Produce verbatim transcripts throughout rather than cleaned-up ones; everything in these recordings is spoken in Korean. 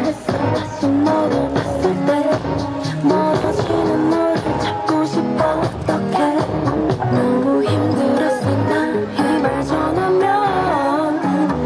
했어. 다시 너를 봤을 때 멀어지는 너를 찾고 싶어. 어떡해. 너무 힘들었어. 난 힘을 전하면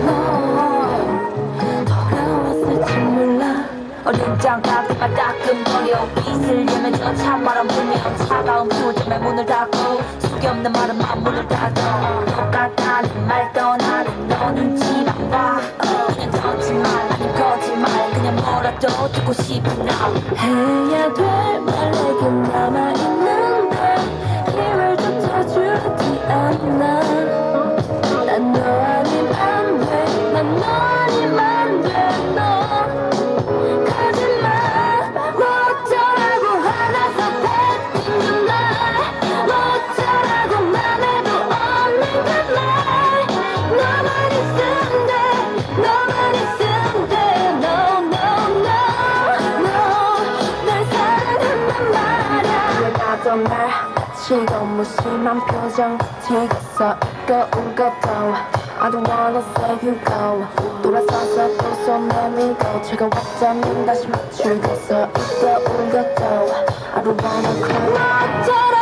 너 돌아왔을지 몰라. 어린 장가들만 따끔거려 빛을 내면서 찬바람 불면 차가운 표정에 문을 닫고 속이 없는 말은만 문을 닫아. 똑같다는 말 떠나는 너 눈치만 봐. 그냥 던지말 아닌 거짓말 그냥 뭐라도 듣고 싶은 나. 해야 될 말 내겐 남아있는데 기회조차 주지 않아. 난 너 아님 안 돼. 난 너 아님 안 돼. 너 가지마. 뭐 어쩌라고 화나서 뱉은 말. 뭐 어쩌라고 맘에도 없는 그 말. 너만 있으면 돼. 너만 있으면 돼. No no no no. 날 사랑한단 말야. 왜 나도 날 지금 무심한 표정 튀겠어. 이거 울거도 I don't wanna save you go. 돌아서서 또 손 내밀고 차가웠자면 다시 맞추겠어. 이거 울거도 I don't wanna cry.